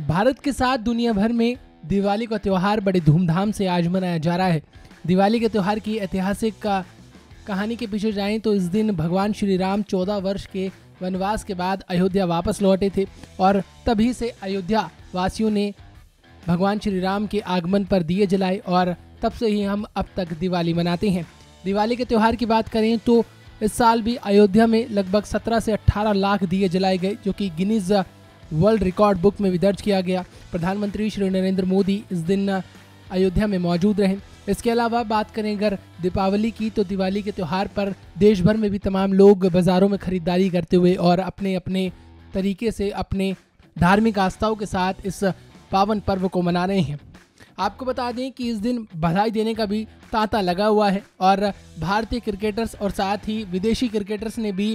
भारत के साथ दुनिया भर में दिवाली का त्यौहार बड़े धूमधाम से आज मनाया जा रहा है। दिवाली के त्यौहार की ऐतिहासिक कहानी के पीछे जाएं तो इस दिन भगवान श्री राम 14 वर्ष के वनवास के बाद अयोध्या वापस लौटे थे और तभी से अयोध्या वासियों ने भगवान श्री राम के आगमन पर दिए जलाए और तब से ही हम अब तक दिवाली मनाते हैं। दिवाली के त्यौहार की बात करें तो इस साल भी अयोध्या में लगभग 17 से 18 लाख दिए जलाए गए, जो कि गिनीज वर्ल्ड रिकॉर्ड बुक में भी दर्ज किया गया। प्रधानमंत्री श्री नरेंद्र मोदी इस दिन अयोध्या में मौजूद रहे। इसके अलावा बात करें अगर दीपावली की, तो दिवाली के त्यौहार पर देश भर में भी तमाम लोग बाज़ारों में खरीदारी करते हुए और अपने अपने तरीके से अपने धार्मिक आस्थाओं के साथ इस पावन पर्व को मना रहे हैं। आपको बता दें कि इस दिन बधाई देने का भी तांता लगा हुआ है और भारतीय क्रिकेटर्स और साथ ही विदेशी क्रिकेटर्स ने भी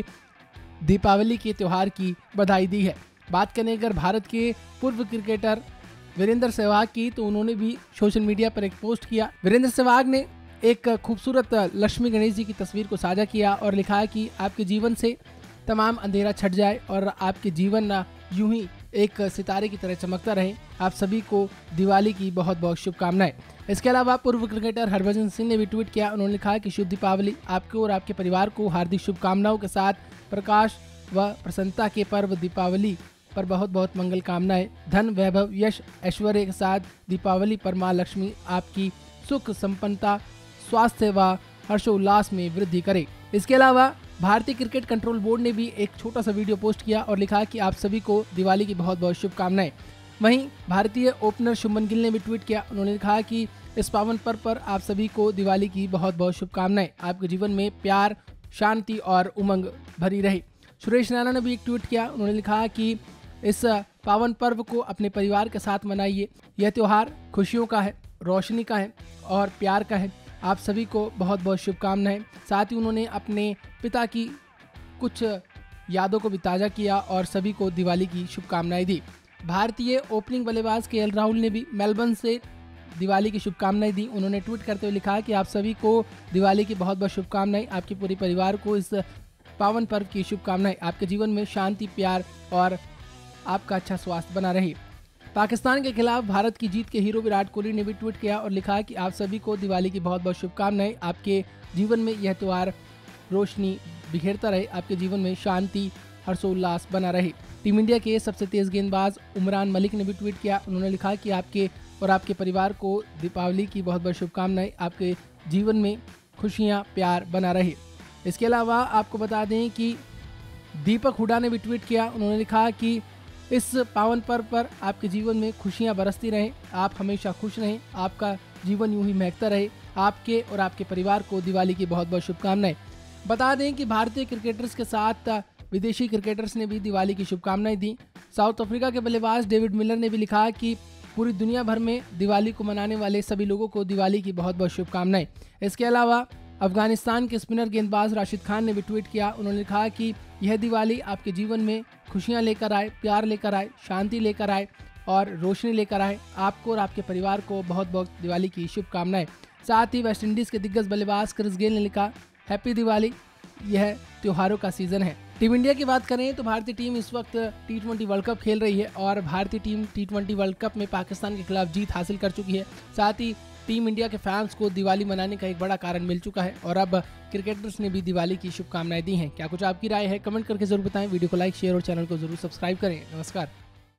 दीपावली के त्यौहार की बधाई दी है। बात करें अगर भारत के पूर्व क्रिकेटर वीरेंद्र सहवाग की, तो उन्होंने भी सोशल मीडिया पर एक पोस्ट किया। वीरेंद्र सहवाग ने एक खूबसूरत लक्ष्मी गणेश जी की तस्वीर को साझा किया और लिखा है कि आपके जीवन से तमाम अंधेरा छट जाए और आपके जीवन यूं ही एक सितारे की तरह चमकता रहे। आप सभी को दिवाली की बहुत बहुत शुभकामनाएं। इसके अलावा पूर्व क्रिकेटर हरभजन सिंह ने भी ट्वीट किया। उन्होंने लिखा है कि शुभ दीपावली, आपको और आपके परिवार को हार्दिक शुभकामनाओं के साथ प्रकाश व प्रसन्नता के पर्व दीपावली पर बहुत बहुत मंगल कामनाएं। धन, वैभव, यश, ऐश्वर्य के साथ दीपावली पर मां लक्ष्मी आपकी सुख, संपन्नता, स्वास्थ्य व हर्षोल्लास में वृद्धि करे। इसके अलावा भारतीय क्रिकेट कंट्रोल बोर्ड ने भी एक छोटा सा वीडियो पोस्ट किया और लिखा कि आप सभी को दिवाली की बहुत बहुत शुभकामनाएं। वहीं भारतीय ओपनर शुभमन गिल ने भी ट्वीट किया। उन्होंने लिखा कि इस पावन पर्व पर आप सभी को दिवाली की बहुत बहुत शुभकामनाएं। आपके जीवन में प्यार, शांति और उमंग भरी रहे। सुरेश रैना ने भी एक ट्वीट किया। उन्होंने लिखा कि इस पावन पर्व को अपने परिवार के साथ मनाइए। यह त्यौहार खुशियों का है, रोशनी का है और प्यार का है। आप सभी को बहुत बहुत शुभकामनाएं। साथ ही उन्होंने अपने पिता की कुछ यादों को भी ताज़ा किया और सभी को दिवाली की शुभकामनाएं दी। भारतीय ओपनिंग बल्लेबाज केएल राहुल ने भी मेलबर्न से दिवाली की शुभकामनाएं दी। उन्होंने ट्वीट करते हुए लिखा कि आप सभी को दिवाली की बहुत बहुत शुभकामनाएं। आपके पूरे परिवार को इस पावन पर्व की शुभकामनाएं। आपके जीवन में शांति, प्यार और आपका अच्छा स्वास्थ्य बना रहे। पाकिस्तान के खिलाफ भारत की जीत के हीरो विराट कोहली ने भी ट्वीट किया और लिखा कि आप सभी को दिवाली की बहुत बहुत शुभकामनाएं। आपके जीवन में यह त्यौहार रोशनी बिखेरता रहे। आपके जीवन में शांति, हर्षोल्लास बना रहे। टीम इंडिया के सबसे तेज गेंदबाज उमरान मलिक ने भी ट्वीट किया। उन्होंने लिखा कि आपके और आपके परिवार को दीपावली की बहुत बहुत शुभकामनाएं। आपके जीवन में खुशियाँ, प्यार बना रहे। इसके अलावा आपको बता दें कि दीपक हुडा ने भी ट्वीट किया। उन्होंने लिखा कि इस पावन पर्व पर आपके जीवन में खुशियां बरसती रहें। आप हमेशा खुश रहें। आपका जीवन यूं ही महकता रहे। आपके और आपके परिवार को दिवाली की बहुत बहुत शुभकामनाएं। बता दें कि भारतीय क्रिकेटर्स के साथ विदेशी क्रिकेटर्स ने भी दिवाली की शुभकामनाएं दी। साउथ अफ्रीका के बल्लेबाज डेविड मिलर ने भी लिखा कि पूरी दुनिया भर में दिवाली को मनाने वाले सभी लोगों को दिवाली की बहुत बहुत शुभकामनाएं। इसके अलावा अफगानिस्तान के स्पिनर गेंदबाज राशिद खान ने भी ट्वीट किया। उन्होंने कहा कि यह दिवाली आपके जीवन में खुशियां लेकर आए, प्यार लेकर आए, शांति लेकर आए और रोशनी लेकर आए। आपको और आपके परिवार को बहुत बहुत दिवाली की शुभकामनाएं। साथ ही वेस्ट इंडीज़ के दिग्गज बल्लेबाज क्रिस गेल ने लिखा, हैप्पी दिवाली, यह त्योहारों का सीजन है। टीम इंडिया की बात करें तो भारतीय टीम इस वक्त T20 वर्ल्ड कप खेल रही है और भारतीय टीम T20 वर्ल्ड कप में पाकिस्तान के खिलाफ जीत हासिल कर चुकी है। साथ ही टीम इंडिया के फैंस को दिवाली मनाने का एक बड़ा कारण मिल चुका है और अब क्रिकेटर्स ने भी दिवाली की शुभकामनाएं दी हैं। क्या कुछ आपकी राय है, कमेंट करके जरूर बताएं। वीडियो को लाइक, शेयर और चैनल को जरूर सब्सक्राइब करें। नमस्कार।